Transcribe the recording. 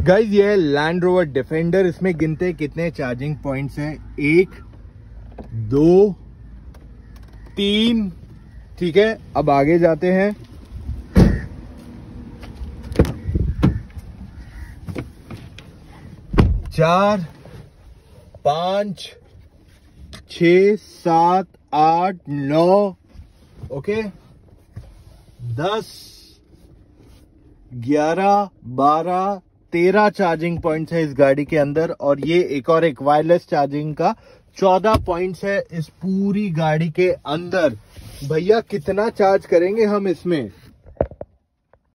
Guys ये है land rover defender. इसमें गिनते कितने चार्जिंग पॉइंट्स हैं, 1 2 3। ठीक है, अब आगे जाते हैं। चार, 5, 6, 7, 8, 9, ओके, 10, 11, 12, 13 चार्जिंग पॉइंट्स है इस गाड़ी के अंदर। और ये एक वायरलेस चार्जिंग का 14 पॉइंट्स है इस पूरी गाड़ी के अंदर। भैया कितना चार्ज करेंगे हम इसमें?